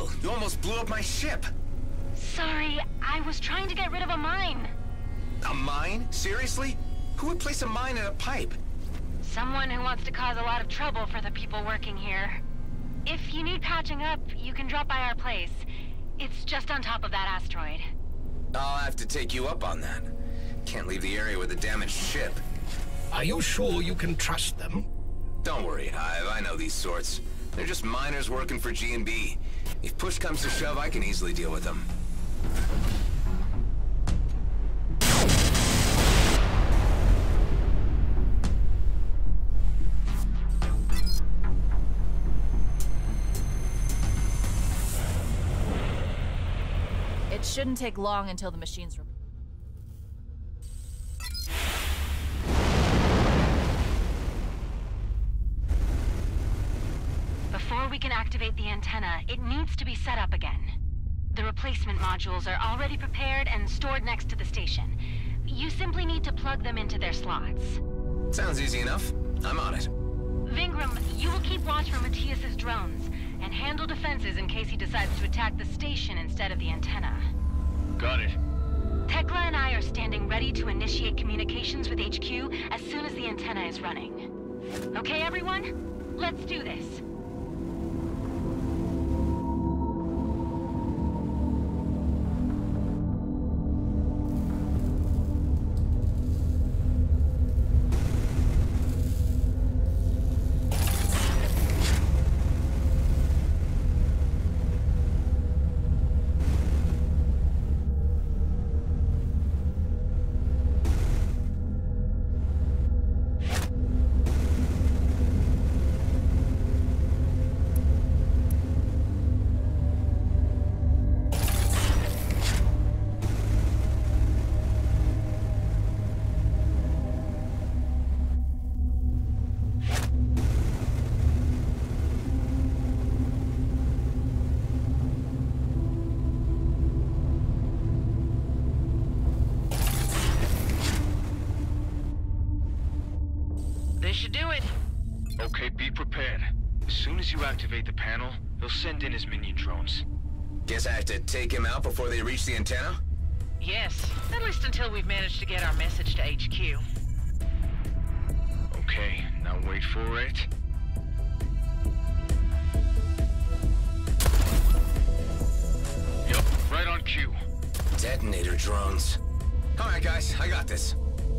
hell? You almost blew up my ship. Sorry, I was trying to get rid of a mine. A mine? Seriously? Who would place a mine in a pipe? Someone who wants to cause a lot of trouble for the people working here. If you need patching up, you can drop by our place. It's just on top of that asteroid. I'll have to take you up on that. Can't leave the area with a damaged ship. Are you sure you can trust them? Don't worry, Hive. I know these sorts. They're just miners working for G&B. If push comes to shove, I can easily deal with them. It shouldn't take long until the machines... Before we can activate the antenna, it needs to be set up again. The replacement modules are already prepared and stored next to the station. You simply need to plug them into their slots. Sounds easy enough. I'm on it. Vingram, you will keep watch for Matthias's drones, and handle defenses in case he decides to attack the station instead of the antenna. Got it. Tekla and I are standing ready to initiate communications with HQ as soon as the antenna is running. Okay, everyone? Let's do this. This should do it. Okay, be prepared. As soon as you activate the panel, he'll send in his minion drones. Guess I have to take him out before they reach the antenna? Yes, at least until we've managed to get our message to HQ. Okay, now wait for it. Yup, right on cue. Detonator drones. Alright guys, I got this.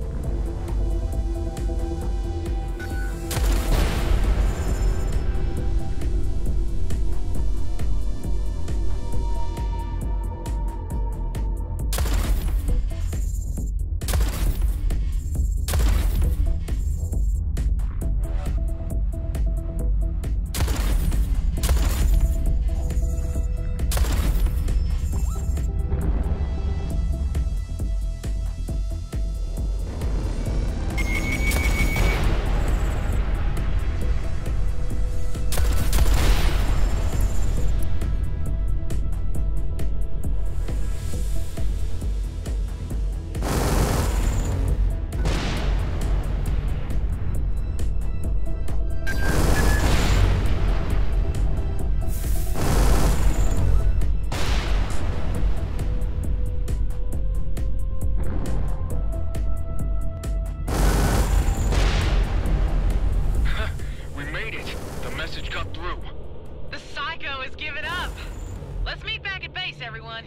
Everyone.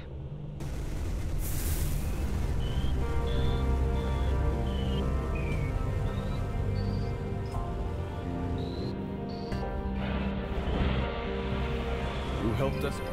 Who helped us?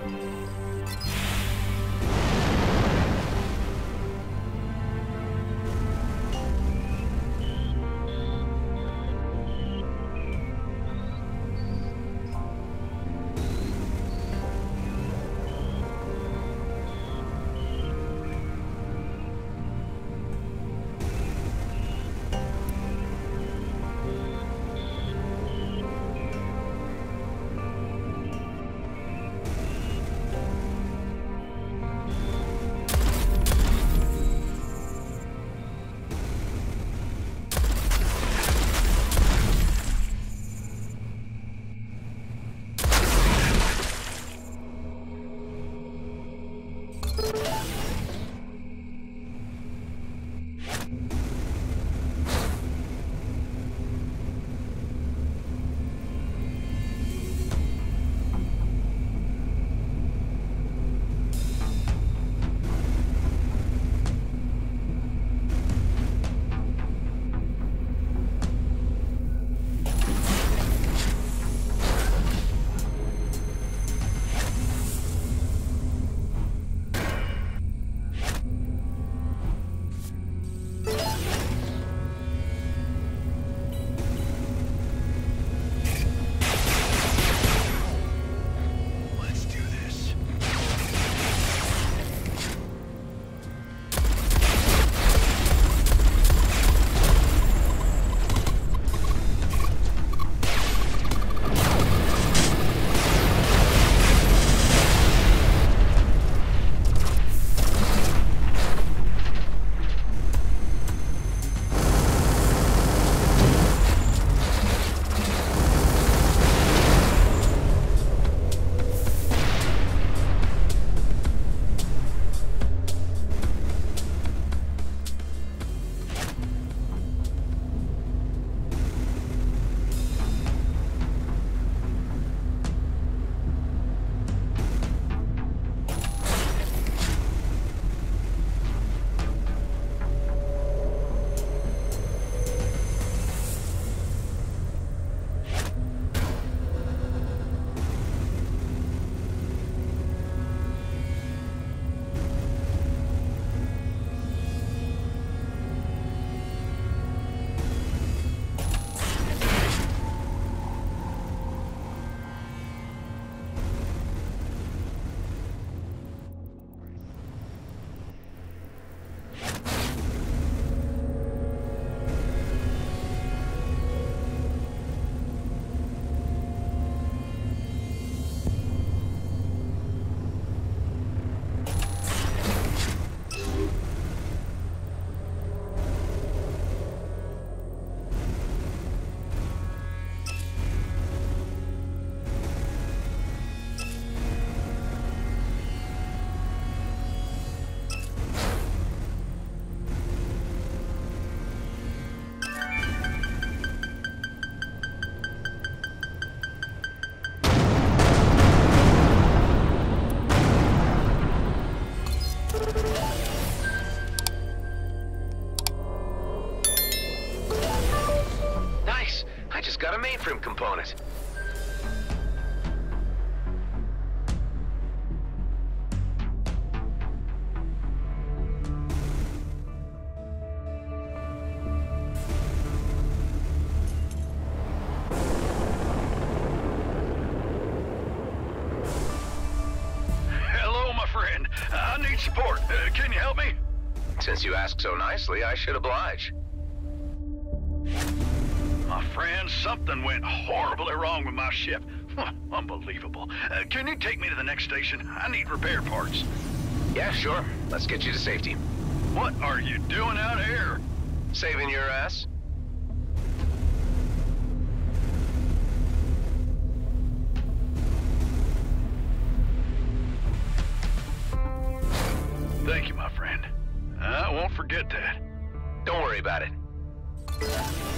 mainframe component. Hello, my friend. I need support. Can you help me? Since you ask so nicely, I should oblige. My friend, something went horribly wrong with my ship. Unbelievable. Can you take me to the next station? I need repair parts. Yeah, sure. Let's get you to safety. What are you doing out here? Saving your ass? Thank you, my friend. I won't forget that. Don't worry about it.